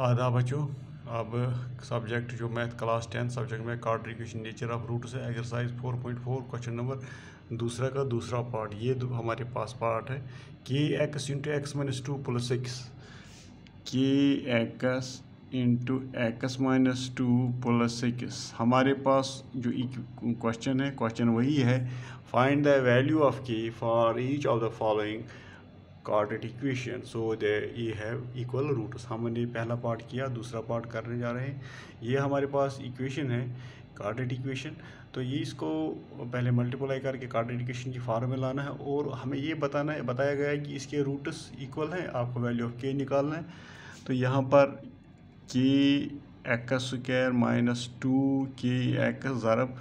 आधा बच्चों, अब सब्जेक्ट जो मैथ क्लास 10 सब्जेक्ट में quadratic equation nature of roots है, एक्सरसाइज 4.4 क्वेश्चन नंबर दूसरा का दूसरा पार्ट। ये हमारे पास पार्ट है k x into x minus 2 plus 6, k x into x minus 2 plus 6। हमारे पास जो क्वेश्चन है, क्वेश्चन वही है, find the value of k for each of the following quadratic equation so that ये हैव इक्वल रूट्स। हमने पहला part किया, दूसरा पार्ट करने जा रहे हैं। ये हमारे पास इक्वेशन है क्वाड्रेटिक इक्वेशन, तो ये इसको पहले मल्टीप्लाई करके क्वाड्रेटिक इक्वेशन की फॉर्म में लाना है और हमें ये बताया गया है कि इसके रूट्स इक्वल हैं। आपको वैल्यू ऑफ के निकालना है। तो यहाँ पर के x square minus 2 k x ज़रब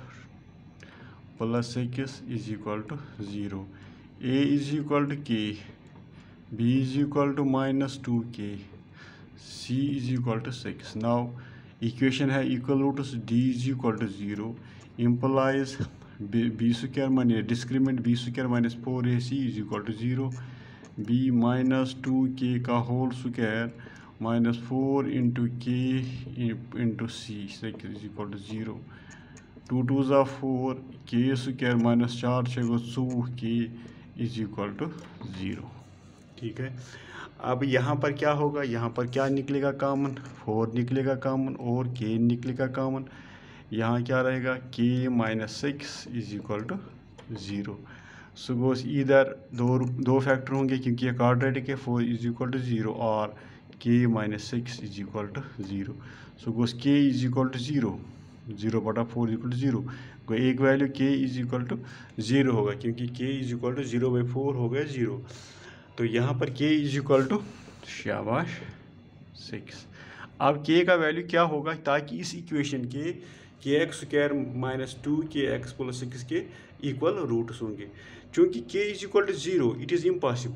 plus 6 is equal to 0, a is equal to k, b is equal to minus 2k, c is equal to 6. Now equation है equal roots, d is equal to 0 implies b square minus discriminant b square minus 4ac is equal to 0, b minus 2k का whole square minus 4 into k into c 6 is equal to 0, 2 2s are 4, k square minus 4 6 k is equal to 0। ठीक है, अब यहाँ पर क्या होगा, यहाँ पर क्या निकलेगा कॉमन, 4 निकलेगा कॉमन और k निकलेगा कॉमन। यहाँ क्या रहेगा, k minus 6 is equal to 0। Suppose इधर दो फैक्टर होंगे क्योंकि ये क्वाड्रेटिक है, 4 इज इक्वल टू 0 और k minus 6 is equal to 0। Suppose k is equal to 0, 0/4 is equal to 0, कोई एक value k is equal to 0 होगा क्योंकि k इज इक्वल टू 0/4 हो गया 0। तो यहाँ पर k इज इक्वल टू शाबाश 6। अब k का वैल्यू क्या होगा ताकि इस इक्वेशन के x square minus 2 k x plus 6 के इक्वल रूट्स होंगे। चूँकि k is equal to 0, it is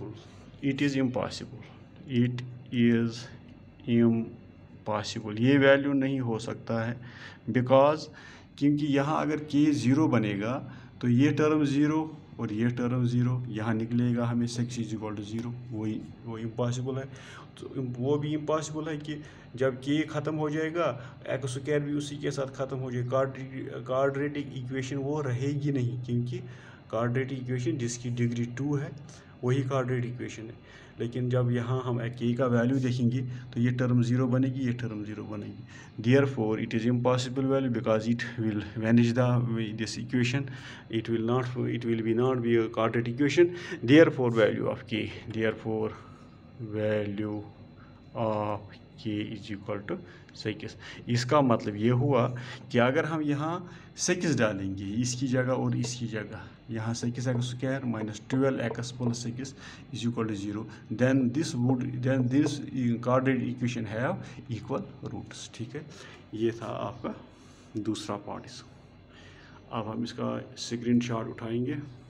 impossible, ये वैल्यू नहीं हो सकता है बिकॉज क्योंकि यहाँ अगर k 0 बनेगा तो ये टर्म 0 और ये टर्म 0 यहाँ निकलेगा, हमें 6 इज इक्वल टू 0, वो इम्पॉसिबल है। तो वो भी इम्पॉसिबल है कि जब k ख़त्म हो जाएगा एक्स स्क्वायर भी उसी के साथ ख़त्म हो जाएगा, क्वाड्रेटिक इक्वेशन वो रहेगी नहीं क्योंकि क्वाड्रेटिक इक्वेशन जिसकी डिग्री 2 है वही क्वाड्रेटिक इक्वेशन है। लेकिन जब यहाँ हम k का वैल्यू देखेंगे तो ये टर्म 0 बनेगी, ये टर्म 0 बनेगी। Therefore it is impossible value because it will vanish this equation, it will be not be a quadratic equation. Therefore value of k, therefore value of k is equal to 6। इसका मतलब ये हुआ कि अगर हम यहाँ 6 डालेंगे इसकी जगह और इसकी जगह, यहाँ 6x square minus 12x plus 6 is equal to 0, then this quadratic equation have equal roots. ठीक है, ये था आपका दूसरा पार्ट। अब हम इसका स्क्रीनशॉट उठाएंगे।